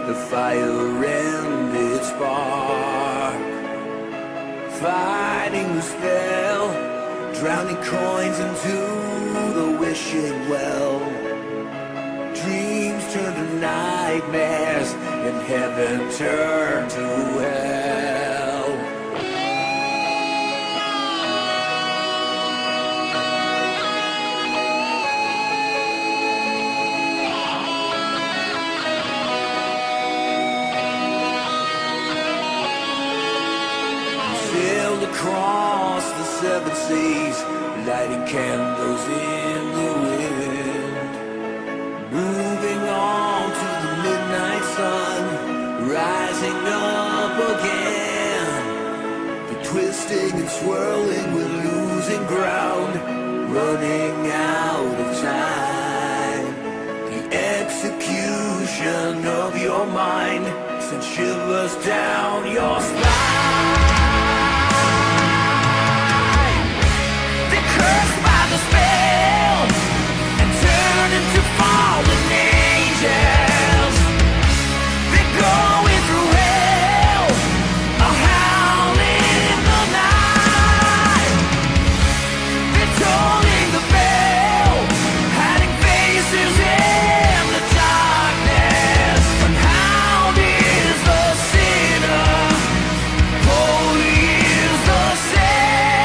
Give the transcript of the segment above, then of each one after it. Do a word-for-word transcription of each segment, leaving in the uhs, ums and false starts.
the fire and its spark, fighting the spell, drowning coins into the wishing well. Dreams turn to nightmares, and heaven turn to hell. Sailed across the seven seas, lighting candles in the wind, moving on to the midnight sun, rising up again. The twisting and swirling, we're losing ground, running out of time. The execution of your mind sends shivers down your spine. Cursed by the spell and turn into fallen angels. They're going through hell, a howling in the night. They're tolling the bell, hiding faces in the darkness. Unhound is the sinner, holy is the saint.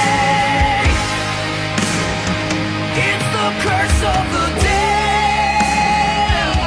It's the curse of the dead.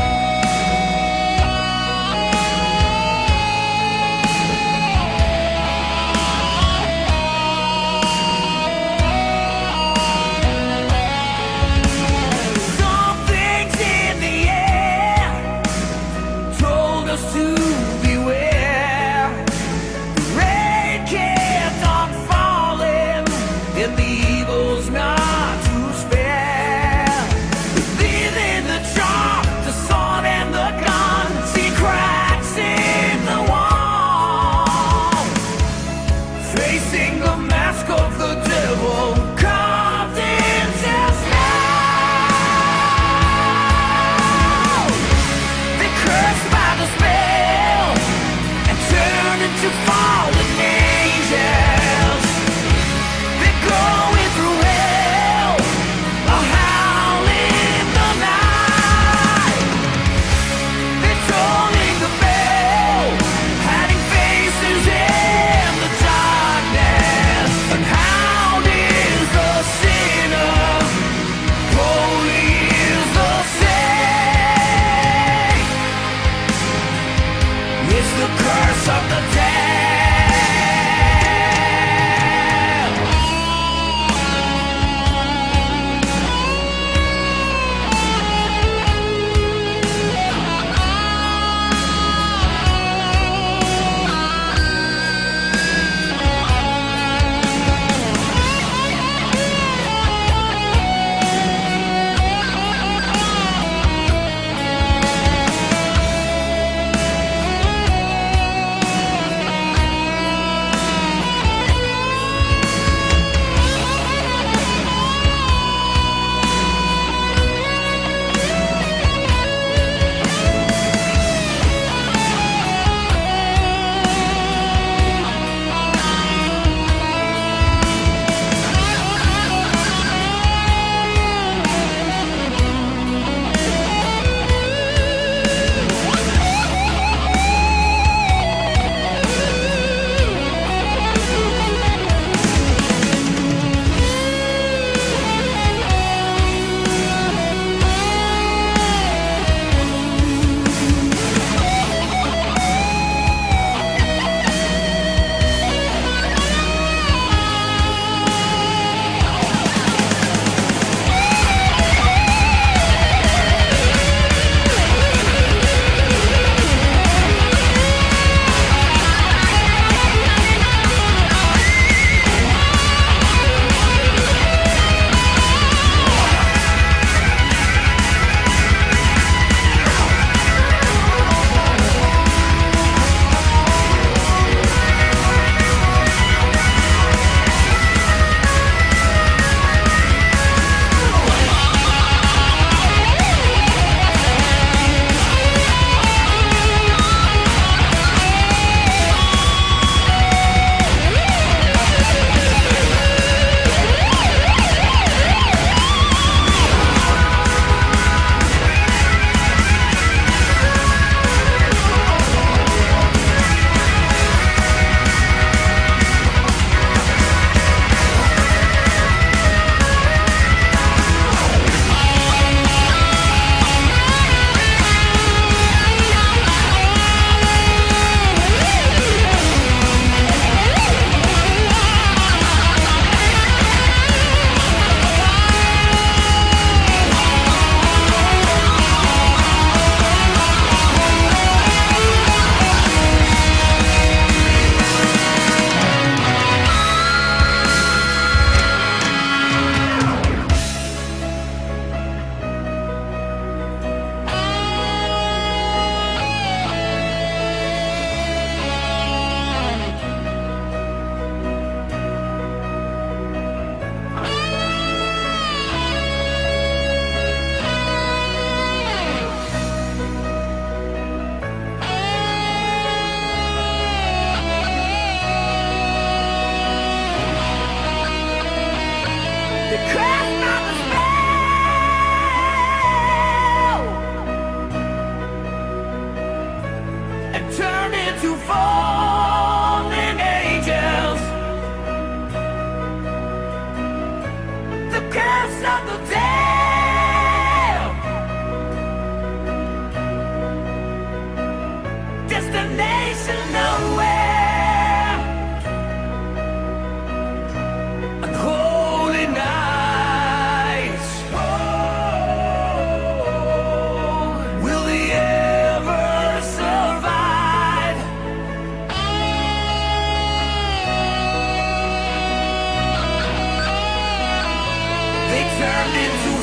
Something's in the air, told us to beware. The rain kept on falling, and the evil's not to spare. Believe in the chalk, the sword and the gun. See cracks in the wall, facing the mask of the devil, carved into stone. They're cursed by the spell and turn into fallen angels. They're going They cast out the spell and turned into fallen angels. The curse of the damned, destination nowhere, unholy nights. Oh, will they ever survive? They turned into